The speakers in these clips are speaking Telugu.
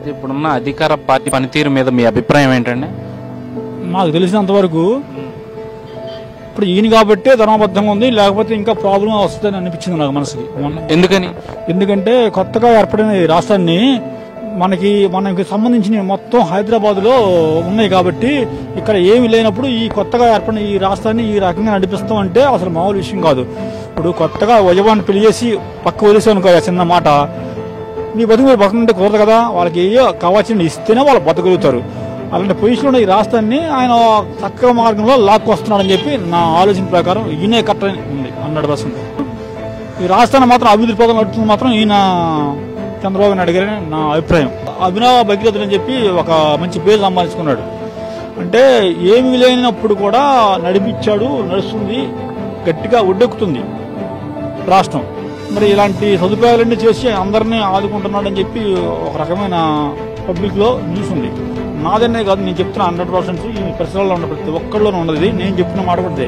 అయితే ఇప్పుడున్న అధికార పార్టీ పనితీరు మీద మీ అభిప్రాయం ఏంటండి? నాకు తెలిసినంతవరకు ఇప్పుడు ఈయన కాబట్టే ధర్మబద్ధంగా ఉంది, లేకపోతే ఇంకా ప్రాబ్లం వస్తుందని అనిపించింది నాకు మనసుకి. ఎందుకంటే కొత్తగా ఏర్పడిన ఈ రాష్ట్రాన్ని మనకి సంబంధించిన మొత్తం హైదరాబాద్లో ఉన్నాయి కాబట్టి ఇక్కడ ఏమి లేనప్పుడు ఈ కొత్తగా ఏర్పడిన ఈ రాష్ట్రాన్ని ఈ రకంగా నడిపిస్తామంటే అసలు మామూలు విషయం కాదు. ఇప్పుడు కొత్తగా వజవాన్ని పెళ్లి చేసి పక్క వదిలేసాను చిన్న మాట, మీ బతుకు మీరు బతుకుంటే కుదరదు కదా, వాళ్ళకి ఏ కావాల్సిన ఇస్తేనే వాళ్ళు బతకగలుగుతారు. అలాంటి పొజిషన్లో ఈ రాష్ట్రాన్ని ఆయన చక్కగా మార్గంలో లాక్కొస్తున్నాడని చెప్పి నా ఆలోచన ప్రకారం ఈయనే కరెక్ట్ ఉంది 100%. ఈ రాష్ట్రాన్ని మాత్రం అభివృద్ధి పథకం నడుపుతుంది మాత్రం ఈయన చంద్రబాబు నాయుడు గారని నా అభిప్రాయం. అభినవ భగీరథుడు అని చెప్పి ఒక మంచి పేరు సంపాదించుకున్నాడు. అంటే ఏమి లేనప్పుడు కూడా నడిపించాడు, నడుస్తుంది, గట్టిగా ఒడ్డెక్కుతుంది రాష్ట్రం. మరి ఇలాంటి సదుపాయాలన్నీ చేసి అందరినీ ఆదుకుంటున్నాడని చెప్పి ఒక రకమైన పబ్లిక్లో న్యూస్ ఉంది. నాదనే కాదు, నేను చెప్తున్నా 100% ఈ పరిసరాల్లో ఉన్న ప్రతి ఒక్కళ్ళలోనే ఉన్నది. నేను చెప్పిన మాట కూడా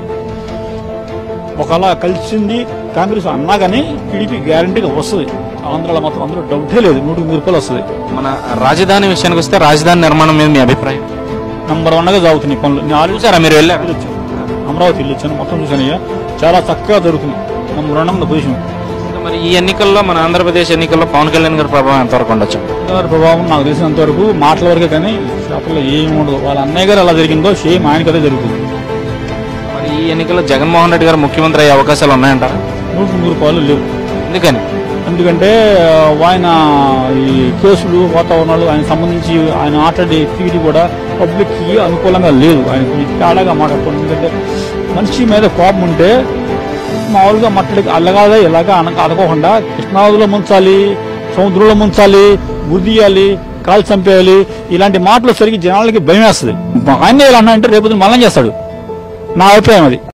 ఒకలా కలిసింది కాంగ్రెస్ అన్నా కానీ టీడీపీ గ్యారంటీగా వస్తుంది. ఆంధ్రాలో మాత్రం అందరూ డౌటే లేదు, 100% వస్తుంది. మన రాజధాని విషయానికి వస్తే రాజధాని నిర్మాణం మీద మీ అభిప్రాయం? నంబర్ 1గా జరుగుతున్నాయి పనులు. నేను చూసారా, మీరు వెళ్ళారు? అమరావతి వెళ్ళొచ్చాను, మొత్తం చూసాను. చాలా చక్కగా జరుగుతుంది. Number 1 position. మరి ఈ ఎన్నికల్లో, మన ఆంధ్రప్రదేశ్ ఎన్నికల్లో పవన్ కళ్యాణ్ గారి ప్రభావం ఎంతవరకు ఉండొచ్చు? ప్రభావం నాకు తెలిసినంత వరకు మాటల వరకే, కానీ షాపుల్లో ఏమి ఉండదు. వాళ్ళ అన్నయ్య గారు ఎలా జరిగిందో సేమ్ ఆయనకి అదే జరుగుతుంది. మరి ఈ ఎన్నికల్లో జగన్మోహన్ రెడ్డి గారు ముఖ్యమంత్రి అయ్యే అవకాశాలు ఉన్నాయంటారా? 100% లేవు. ఎందుకంటే ఆయన ఈ కేసులు, వాతావరణాలు ఆయన సంబంధించి ఆయన మాట్లాడే తీరు కూడా పబ్లిక్కి అనుకూలంగా లేదు. ఆయన తేడాగా మాట్లాడుకోండి. ఎందుకంటే మనిషి మీద కోపం ఉంటే మామూలుగా మట్టడికి అల్లగాదా ఇలాగా అనుకోకుండా కృష్ణానదిలో ముంచాలి, సముద్రంలో ముంచాలి, గుర్దియాలి, కాలు చంపేయాలి, ఇలాంటి మాటలు సరిగ్గా జనాలకి భయం వేస్తుంది. ఆయనే ఇలా అన్నా అంటే రేపు మళ్ళీ చేస్తాడు. నా అభిప్రాయం అది.